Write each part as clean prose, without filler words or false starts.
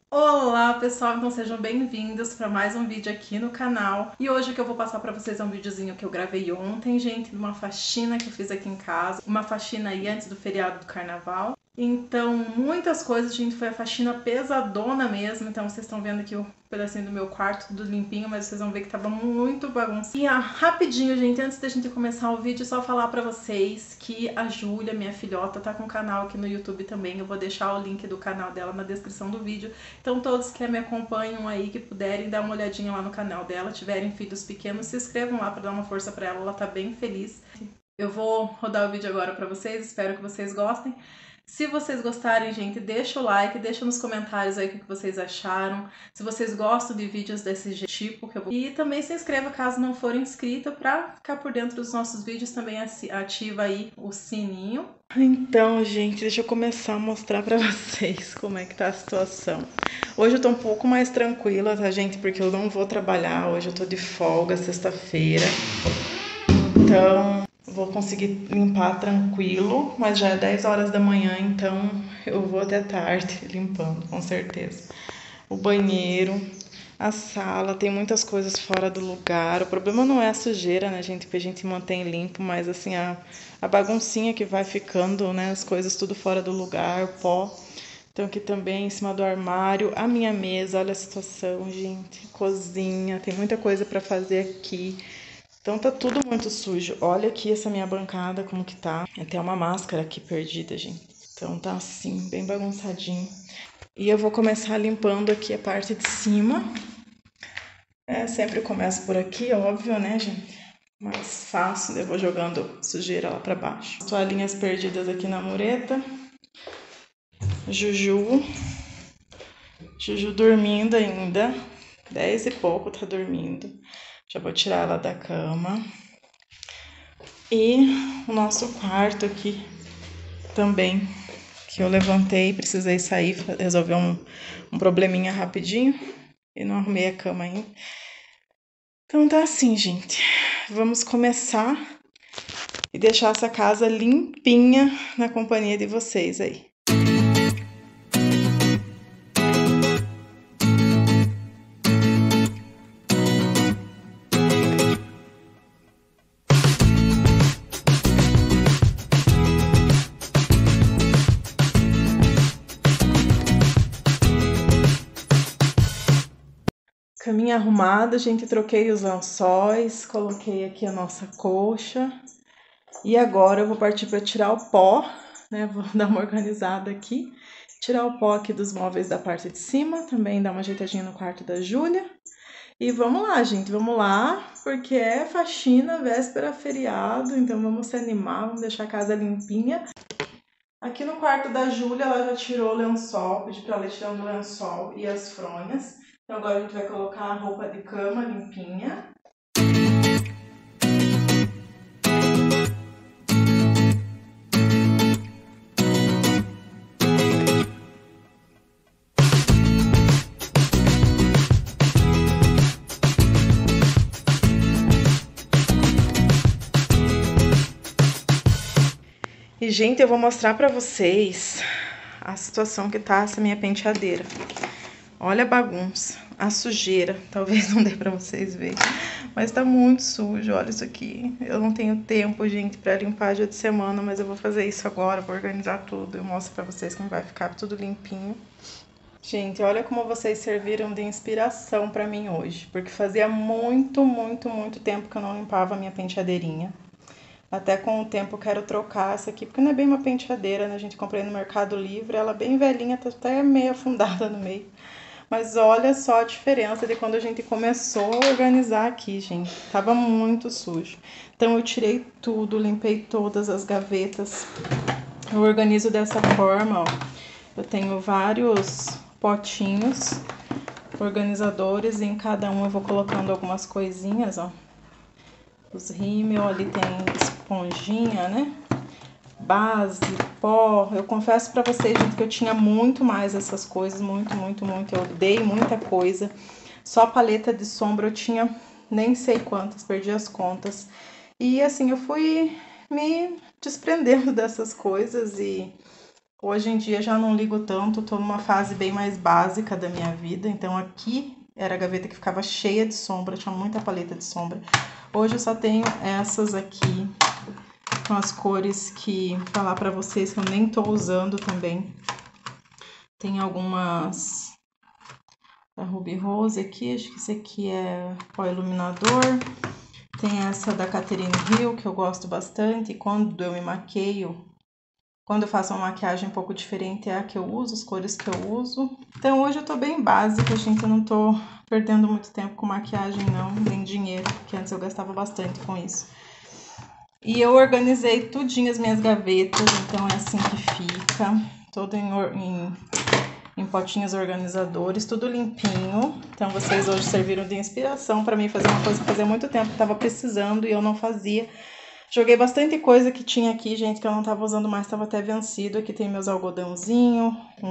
Olá pessoal, então sejam bem-vindos para mais um vídeo aqui no canal. E hoje o que eu vou passar para vocês é um videozinho que eu gravei ontem, gente, de uma faxina que eu fiz aqui em casa. Uma faxina aí antes do feriado do carnaval. Então, muitas coisas, gente, foi a faxina pesadona mesmo. Então, vocês estão vendo aqui o pedacinho do meu quarto, tudo limpinho, mas vocês vão ver que tava muito bagunçado. E rapidinho, gente, antes da gente começar o vídeo, só falar pra vocês que a Júlia, minha filhota, tá com um canal aqui no YouTube também. Eu vou deixar o link do canal dela na descrição do vídeo. Então, todos que me acompanham aí, que puderem dar uma olhadinha lá no canal dela, tiverem filhos pequenos, se inscrevam lá pra dar uma força pra ela tá bem feliz. Eu vou rodar o vídeo agora pra vocês, espero que vocês gostem. Se vocês gostarem, gente, deixa o like, deixa nos comentários aí o que vocês acharam. Se vocês gostam de vídeos desse tipo que eu vou... E também se inscreva caso não for inscrito para ficar por dentro dos nossos vídeos. Também ativa aí o sininho. Então, gente, deixa eu começar a mostrar pra vocês como é que tá a situação. Hoje eu tô um pouco mais tranquila, tá, gente? Porque eu não vou trabalhar, hoje eu tô de folga, sexta-feira. Então, vou conseguir limpar tranquilo, mas já é 10 horas da manhã, então eu vou até tarde limpando, com certeza. O banheiro, a sala, tem muitas coisas fora do lugar. O problema não é a sujeira, né, gente? Porque a gente mantém limpo, mas assim, a baguncinha que vai ficando, né? As coisas tudo fora do lugar, o pó. Então aqui também, em cima do armário, a minha mesa, olha a situação, gente. Cozinha, tem muita coisa pra fazer aqui. Então tá tudo muito sujo. Olha aqui essa minha bancada, como que tá. Tem até uma máscara aqui perdida, gente. Então tá assim, bem bagunçadinho. E eu vou começar limpando aqui a parte de cima. Sempre começo por aqui, óbvio, né, gente? Mais fácil, eu vou jogando sujeira lá pra baixo. Toalhinhas perdidas aqui na mureta. Juju. Juju dormindo ainda. 10 e pouco tá dormindo. Já vou tirar ela da cama. E o nosso quarto aqui também, que eu levantei, precisei sair, resolver um probleminha rapidinho e não arrumei a cama ainda. Então tá assim, gente. Vamos começar e deixar essa casa limpinha na companhia de vocês aí. Caminha arrumada, gente, troquei os lençóis, coloquei aqui a nossa colcha. E agora eu vou partir para tirar o pó, né? Vou dar uma organizada aqui. Tirar o pó aqui dos móveis da parte de cima, também dar uma ajeitadinha no quarto da Júlia. E vamos lá, gente, vamos lá, porque é faxina, véspera, feriado, então vamos se animar, vamos deixar a casa limpinha. Aqui no quarto da Júlia, ela já tirou o lençol, pedi pra ela ir tirando o lençol e as fronhas. Então agora a gente vai colocar a roupa de cama limpinha. E, gente, eu vou mostrar pra vocês a situação que tá essa minha penteadeira. Olha a bagunça, a sujeira. Talvez não dê pra vocês verem, mas tá muito sujo. Olha isso aqui. Eu não tenho tempo, gente, pra limpar dia de semana, mas eu vou fazer isso agora, vou organizar tudo. Eu mostro pra vocês como vai ficar tudo limpinho. Gente, olha como vocês serviram de inspiração pra mim hoje, porque fazia muito, muito, muito tempo que eu não limpava a minha penteadeirinha. Até com o tempo eu quero trocar essa aqui, porque não é bem uma penteadeira, né? A gente comprei no Mercado Livre, ela é bem velhinha, tá até meio afundada no meio. Mas olha só a diferença de quando a gente começou a organizar aqui, gente. Tava muito sujo. Então eu tirei tudo, limpei todas as gavetas. Eu organizo dessa forma, ó. Eu tenho vários potinhos organizadores e em cada um eu vou colocando algumas coisinhas, ó. Os rímel, ali tem esponjinha, né? Base, pó. Eu confesso pra vocês, gente, que eu tinha muito mais essas coisas, muito, muito, muito. Eu dei muita coisa. Só paleta de sombra eu tinha nem sei quantas, perdi as contas. E assim, eu fui me desprendendo dessas coisas e Hoje em dia já não ligo tanto, tô numa fase bem mais básica da minha vida. Então aqui era a gaveta que ficava cheia de sombra, tinha muita paleta de sombra. Hoje eu só tenho essas aqui, com as cores que vou falar pra vocês que eu nem tô usando também. Tem algumas da Ruby Rose aqui, acho que esse aqui é pó iluminador. Tem essa da Catherine Hill, que eu gosto bastante. E quando eu me maqueio, quando eu faço uma maquiagem um pouco diferente, é a que eu uso, as cores que eu uso. Então hoje eu tô bem básica, gente, eu não tô perdendo muito tempo com maquiagem não, nem dinheiro, porque antes eu gastava bastante com isso. E eu organizei tudinho as minhas gavetas, então é assim que fica, todo em potinhos organizadores, tudo limpinho. Então vocês hoje serviram de inspiração para mim fazer uma coisa que fazia muito tempo que eu tava precisando e eu não fazia. Joguei bastante coisa que tinha aqui, gente, que eu não tava usando mais, tava até vencido. Aqui tem meus algodãozinhos,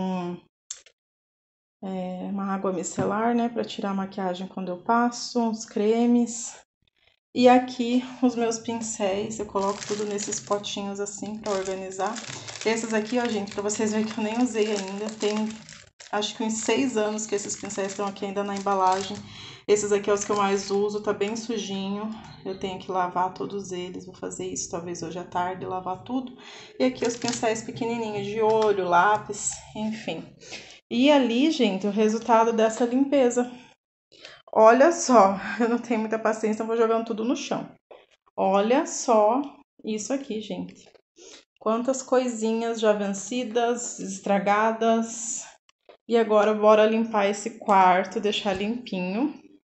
uma água micelar, né, pra tirar a maquiagem quando eu passo, uns cremes. E aqui os meus pincéis, eu coloco tudo nesses potinhos assim pra organizar. Esses aqui, ó, gente, pra vocês verem que eu nem usei ainda, tem acho que uns 6 anos que esses pincéis estão aqui ainda na embalagem. Esses aqui é os que eu mais uso, tá bem sujinho. Eu tenho que lavar todos eles, vou fazer isso talvez hoje à tarde, lavar tudo. E aqui os pincéis pequenininhos de olho, lápis, enfim. E ali, gente, o resultado dessa limpeza. Olha só, eu não tenho muita paciência, então vou jogando tudo no chão. Olha só isso aqui, gente. Quantas coisinhas já vencidas, estragadas. E agora bora limpar esse quarto, deixar limpinho.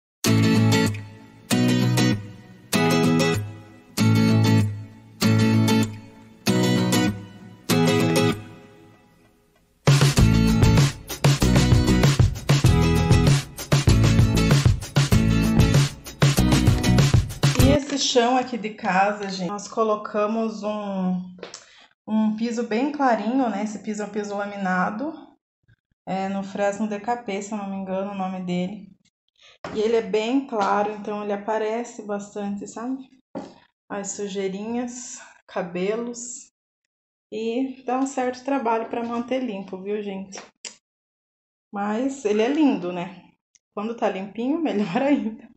E esse chão aqui de casa, gente, nós colocamos um piso bem clarinho, né? Esse piso é um piso laminado, no Fresno DKP, se eu não me engano o nome dele. E ele é bem claro, então ele aparece bastante, sabe? As sujeirinhas, cabelos. E dá um certo trabalho para manter limpo, viu, gente? Mas ele é lindo, né? Quando tá limpinho, melhor ainda.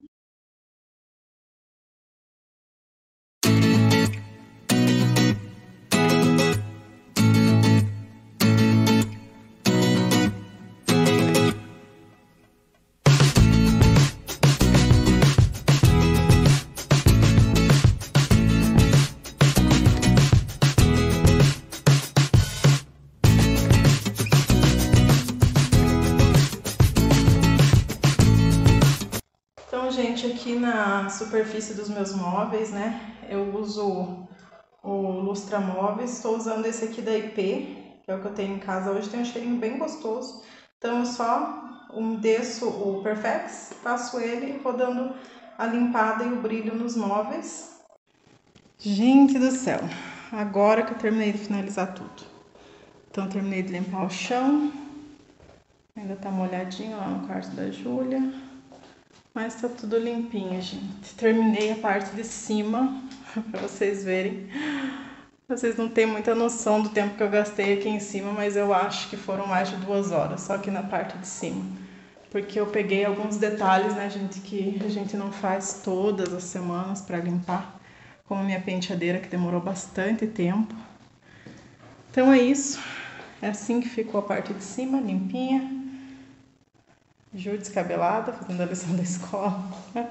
Então, gente, aqui na superfície dos meus móveis, né, eu uso o lustramóveis, estou usando esse aqui da IP, que é o que eu tenho em casa hoje, tem um cheirinho bem gostoso. Então eu só desço o Perfex, passo ele e vou dando a limpada e o brilho nos móveis. Gente do céu, agora que eu terminei de finalizar tudo. Então eu terminei de limpar o chão, ainda tá molhadinho lá no quarto da Júlia. Mas tá tudo limpinho, gente. Terminei a parte de cima, pra vocês verem. Vocês não têm muita noção do tempo que eu gastei aqui em cima, mas eu acho que foram mais de 2 horas, só aqui na parte de cima. Porque eu peguei alguns detalhes, né, gente, que a gente não faz todas as semanas pra limpar. Como a minha penteadeira, que demorou bastante tempo. Então é isso. É assim que ficou a parte de cima, limpinha. Ju descabelada, fazendo a lição da escola.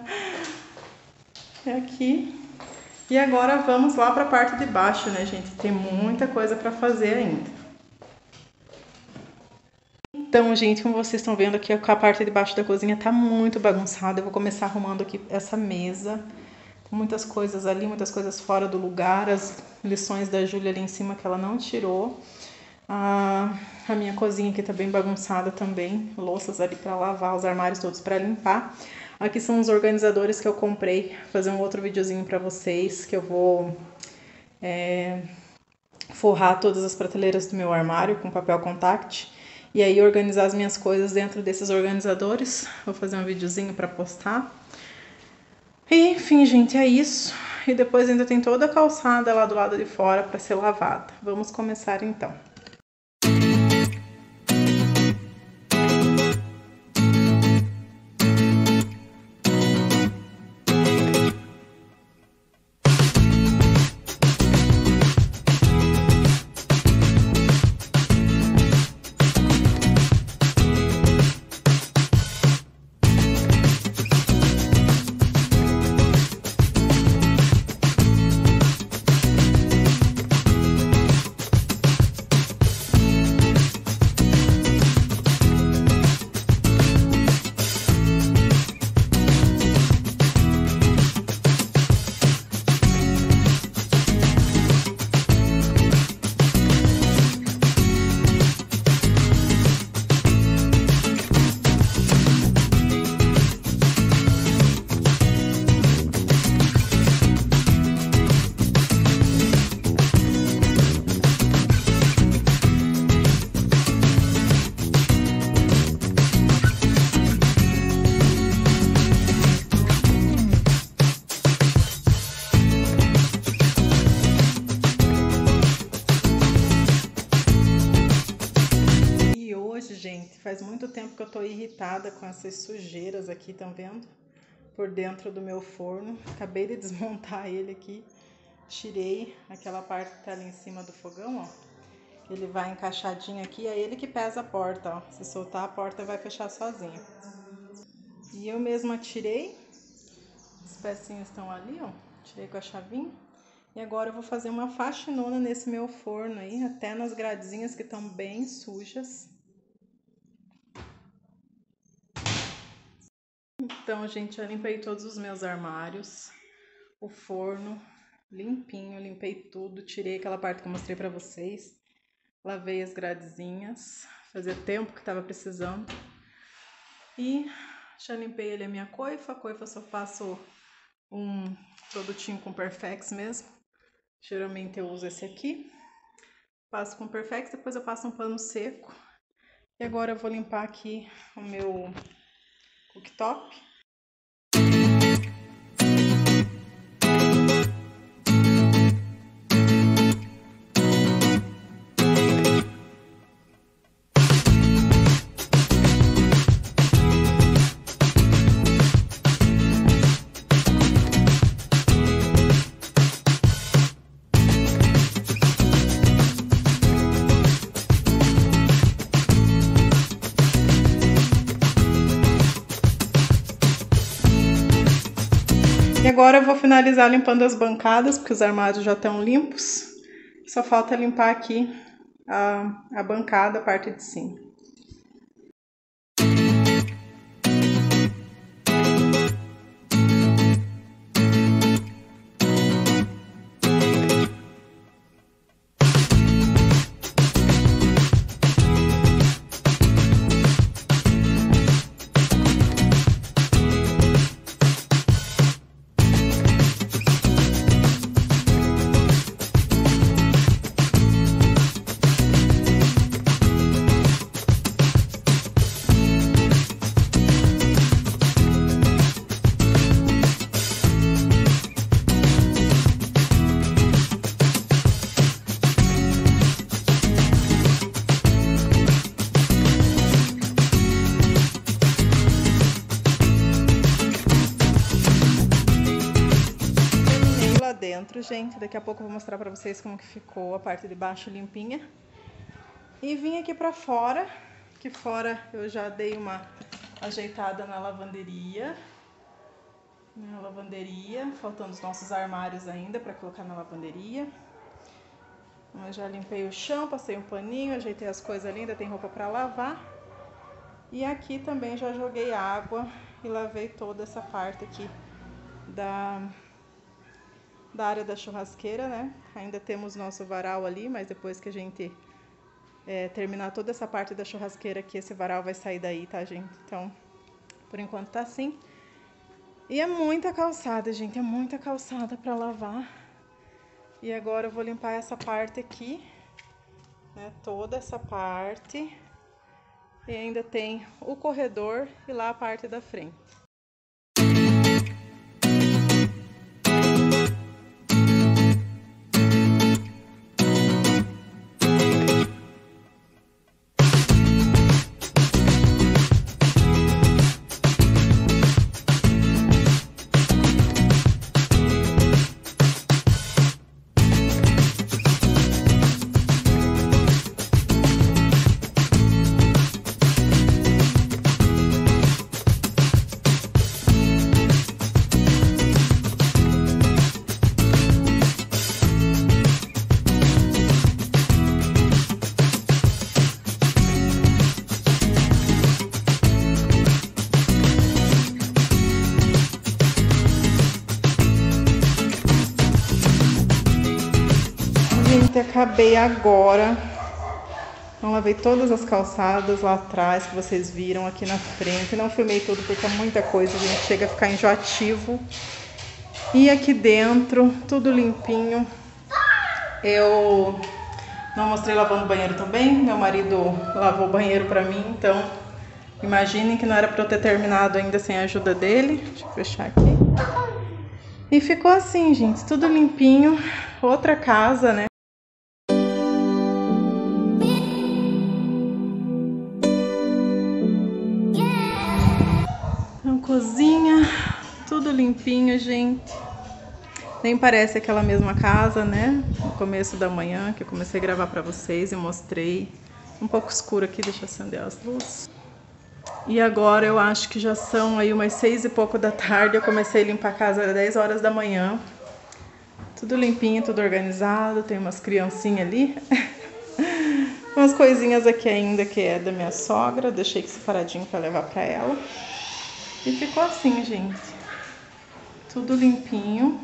É aqui. E agora vamos lá para a parte de baixo, né, gente? Tem muita coisa para fazer ainda. Então, gente, como vocês estão vendo aqui, a parte de baixo da cozinha tá muito bagunçada. Eu vou começar arrumando aqui essa mesa. Muitas coisas ali, muitas coisas fora do lugar. As lições da Júlia ali em cima que ela não tirou. A minha cozinha aqui tá bem bagunçada também, louças ali para lavar, os armários todos para limpar. Aqui são os organizadores que eu comprei, vou fazer um outro videozinho para vocês, que eu vou forrar todas as prateleiras do meu armário com papel contact e aí organizar as minhas coisas dentro desses organizadores. Vou fazer um videozinho para postar. E, enfim, gente, é isso. E depois ainda tem toda a calçada lá do lado de fora para ser lavada. Vamos começar então. gente. Faz muito tempo que eu tô irritada com essas sujeiras aqui, estão vendo? Por dentro do meu forno. Acabei de desmontar ele aqui. Tirei aquela parte que tá ali em cima do fogão, ó. Ele vai encaixadinho aqui, é ele que pesa a porta, ó. Se soltar a porta vai fechar sozinho. E eu mesma tirei. As pecinhas estão ali, ó. Tirei com a chavinha. E agora eu vou fazer uma faxinona nesse meu forno aí, até nas gradezinhas que estão bem sujas. Então, gente, já limpei todos os meus armários, o forno limpinho, limpei tudo, tirei aquela parte que eu mostrei pra vocês, lavei as gradezinhas, fazia tempo que tava precisando. E já limpei ali a minha coifa, só passo um produtinho com Perfex mesmo. Geralmente eu uso esse aqui, passo com Perfex, depois eu passo um pano seco. E agora eu vou limpar aqui o meu cooktop. E agora eu vou finalizar limpando as bancadas, porque os armários já estão limpos. Só falta limpar aqui a bancada, a parte de cima. Dentro, gente, daqui a pouco eu vou mostrar pra vocês como que ficou a parte de baixo limpinha. E vim aqui pra fora, que fora eu já dei uma ajeitada na lavanderia. Faltando os nossos armários ainda pra colocar na lavanderia. Eu já limpei o chão, passei um paninho, ajeitei as coisas ali, ainda tem roupa pra lavar. E aqui também já joguei água e lavei toda essa parte aqui da área da churrasqueira, né? Ainda temos nosso varal ali, mas depois que a gente terminar toda essa parte da churrasqueira aqui, esse varal vai sair daí, tá, gente? Então, por enquanto tá assim. E é muita calçada, gente, é muita calçada pra lavar. E agora eu vou limpar essa parte aqui, né? Toda essa parte. E ainda tem o corredor e lá a parte da frente. Gente, acabei agora. Não lavei todas as calçadas lá atrás que vocês viram aqui na frente. Não filmei tudo porque é muita coisa, gente. Chega a ficar enjoativo. E aqui dentro, tudo limpinho. Eu não mostrei lavando o banheiro também. Meu marido lavou o banheiro pra mim, então imaginem que não era pra eu ter terminado ainda sem a ajuda dele. Deixa eu fechar aqui. E ficou assim, gente, tudo limpinho. Outra casa, né? cozinha, tudo limpinho, gente. Nem parece aquela mesma casa, né? No começo da manhã que eu comecei a gravar pra vocês e mostrei. Um pouco escuro aqui, deixa eu acender as luzes. E agora eu acho que já são aí umas 6 e pouco da tarde. Eu comecei a limpar a casa às 10 horas da manhã. Tudo limpinho, tudo organizado. Tem umas criancinhas ali. Umas coisinhas aqui ainda que é da minha sogra. Deixei aqui separadinho pra levar pra ela. E ficou assim, gente. Tudo limpinho.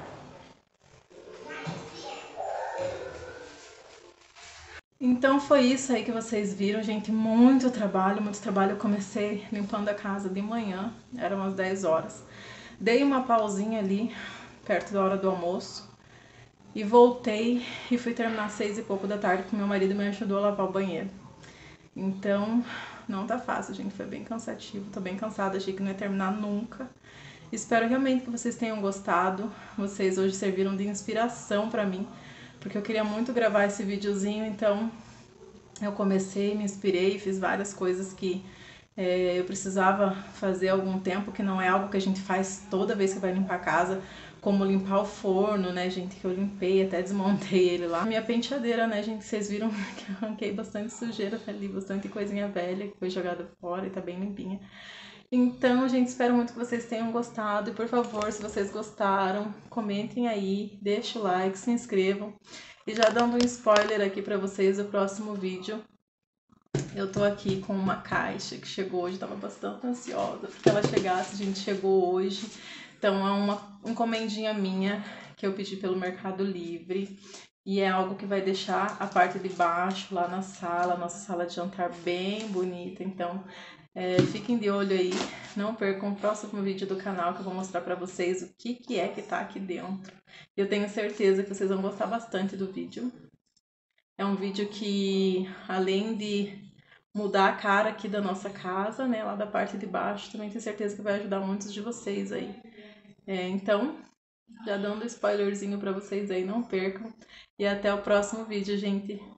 Então foi isso aí que vocês viram, gente. Muito trabalho, muito trabalho. Eu comecei limpando a casa de manhã. Eram umas 10 horas. Dei uma pausinha ali, perto da hora do almoço. E voltei e fui terminar às 6 e pouco da tarde, porque meu marido me ajudou a lavar o banheiro. Então, não tá fácil, gente. Foi bem cansativo. Tô bem cansada, achei que não ia terminar nunca. Espero realmente que vocês tenham gostado. Vocês hoje serviram de inspiração pra mim, porque eu queria muito gravar esse videozinho, então eu comecei, me inspirei, fiz várias coisas que eu precisava fazer há algum tempo, que não é algo que a gente faz toda vez que vai limpar a casa, como limpar o forno, né, gente, que eu limpei, até desmontei ele lá. Minha penteadeira, né, gente, vocês viram que eu arranquei bastante sujeira ali, bastante coisinha velha que foi jogada fora e tá bem limpinha. Então, gente, espero muito que vocês tenham gostado. E, por favor, se vocês gostaram, comentem aí, deixem o like, se inscrevam. E já dando um spoiler aqui pra vocês do próximo vídeo, eu tô aqui com uma caixa que chegou hoje, tava bastante ansiosa porque ela chegasse, a gente chegou hoje. Então é uma encomendinha minha que eu pedi pelo Mercado Livre. E é algo que vai deixar a parte de baixo lá na sala, nossa sala de jantar bem bonita. Então fiquem de olho aí, não percam o próximo vídeo do canal que eu vou mostrar pra vocês o que é que tá aqui dentro. Eu tenho certeza que vocês vão gostar bastante do vídeo. É um vídeo que, além de mudar a cara aqui da nossa casa, né, lá da parte de baixo, também tenho certeza que vai ajudar muitos de vocês aí. Então, já dando spoilerzinho pra vocês aí, não percam. E até o próximo vídeo, gente.